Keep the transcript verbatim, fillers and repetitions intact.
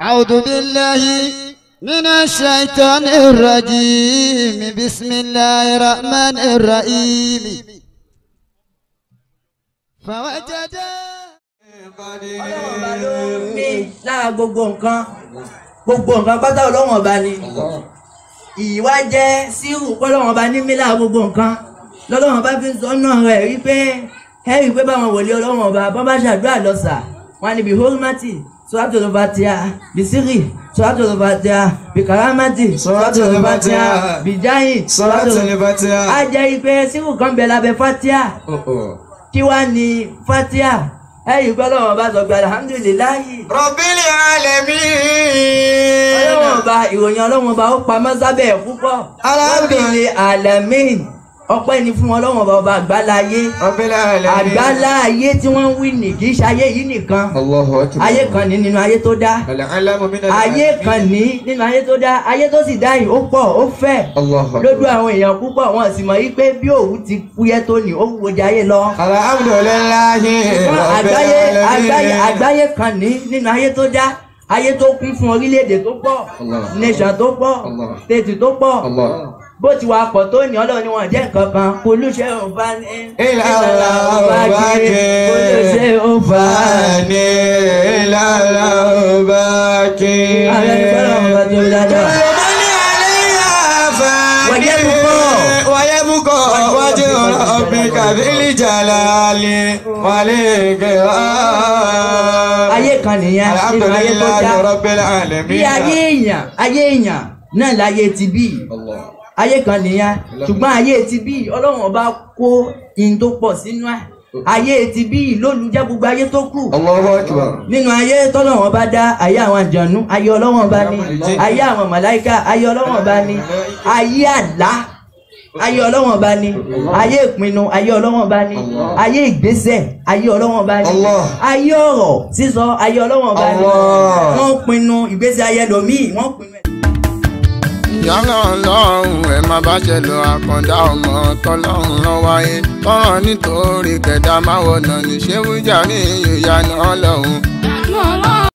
أعوذ بالله من الشيطان الرجيم بسم الله الرحمن الرحيم فوجد ní lára gbogbo nǹkan gbogbo nǹkan pátá Ọlọ́run Ọba ni ìwà jẹ́ sírù Ọlọ́run Ọba ní mí lára gbogbo nǹkan lọ́lọ́run Ọba fi ń sọ náà rẹ̀ rí pé ẹ̀rí pé báwọn wòlé Ọlọ́run Ọba bọ́n bá ṣàdúrà lọ́sà wọn ni bí hórmátì suratul fatiha bí sírì suratul fatiha bí karamati suratul fatiha bí jáyìn suratul fatiha á jẹ́ pé sírù kan bẹ̀ lábẹ́ fatiha kí wá ní fatiha ẹ̀yí gbọ́dọ̀ wọn bá sọ pé alhamdulillahi rabbil alamin. Ọlọ́run Ọba ìròyìn Ọlọ́run Ọba ó pamọ́ sábẹ́ púpọ̀ rabbil alamin ọpẹ́ ni fún Ọlọ́run Ọba ọba àgbáláyé àgbáláyé tí wọ́n ń wí ní kì í ṣe ayé yìí nìkan ayé kan ní nínú ayé tó dá ayé kan ní nínú ayé tó dá ayé tó sì dá yìí ó pọ̀ ó fẹ̀ lójú àwọn èèyàn púpọ̀ wọn sì mọ̀ yí pé bí òwú ti fúyẹ́ tó ní ó wúwo jẹ ayé lọ. alhamdulillahi àgbáyé àgbáyé àgbáyé kan ní nínú ayé tó dá ayé tó kún fún orílẹ̀-èdè tó pọ̀ nation tó pọ̀ state tó pọ̀ bó ti wà pọ̀ tó ní Ọlọ́run ni wọ́n jẹ́ nǹkan kan kò lóṣè òǹfà ní ìlàlá ọba kí kò lóṣè òǹfà ní ìlàlá ọba kí. ààrẹ ìfẹ́ràn ọba tó dáadáa. wọ́yẹ́ bukọ́ wọ́yẹ́ bukọ́ wájú ọ̀bí kàbílì jàlálì wálé gẹ̀rọ. ayé kan nìyẹn nínú ayé tó dá bí ayé èèyàn ayé èèyàn náà láyé ti bí ayé kan nìyẹn ṣùgbọ́n ayé ti bí Ọlọ́run Ọba kó in tó pọ̀ sínú ẹ̀ ayé ti bí lólùjẹ́ gbogbo ayé tó kù nínú ayé tọ́lọ́run Ọba dá ayé àwọn àjànú ayé Ọlọ́run Ọba ni ayé àwọn màláíkà ayé Ọlọ́run Ọba ni ayé àlá ayé Ọlọ́run Ọba ni ayé ìpinnu ayé Ọlọ́run Ọba ni ayé ìgbésẹ̀ ayé Ọlọ́run Ọba ni ayé ọ̀rọ̀ sísọ ayé Ọlọ́run Ọba ni wọ́n pinnu ìgbésẹ̀ ayé lòmíì wọ́n pinnu ẹ̀. Yàrá Ọlọ́run ẹ má bá ṣe lọ àkàndá ọmọ tọ́lọ́run lọ wáyé tọ́rọ̀ nítorí kẹ̀dá máa wọ̀nà ní ṣé wíjà ní Ìyanu Ọlọ́run.